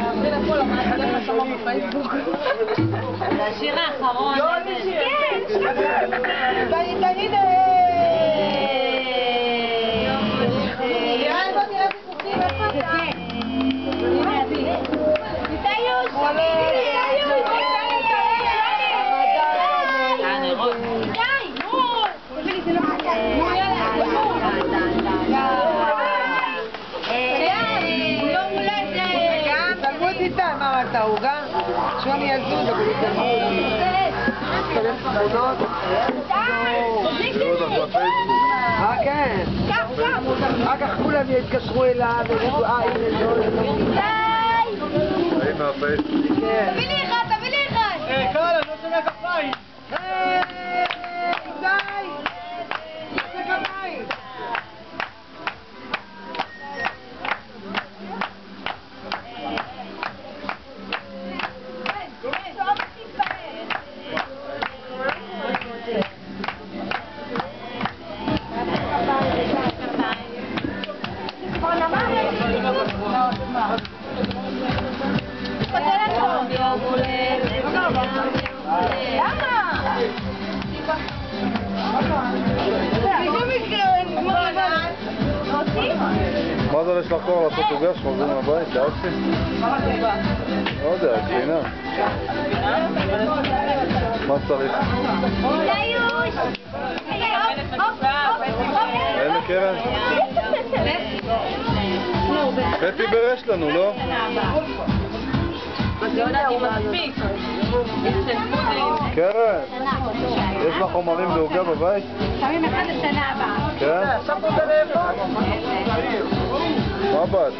זה השיר האחרון. מה אמרת, עוגה? שוני יזוד, אבל תמונות. כן. אחר כך כולם יתקשרו אליו ויגידו, הנה לא. היי מהפייסבוק. תביא לי אחד, תביא לי אחד. קל, אני לא שומע כפיים. די! זה כפיים! מה זה יש לך כבר לעשות עוגה שחוזרים מהבית? תעשי? לא יודע, קרינה. מה צריך? אין קרן? פטי ברש לנו, לא? קרן, יש לך חומרים לעוגה בבית? שמים אחד לשנה הבאה. כן? מה באת?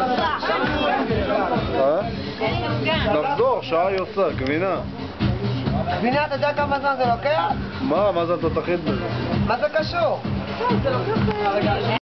נחזור, שעה היא עושה, גבינה. גבינה, אתה יודע כמה זמן זה לוקח? מה זה התותחית בזה? מה זה קשור?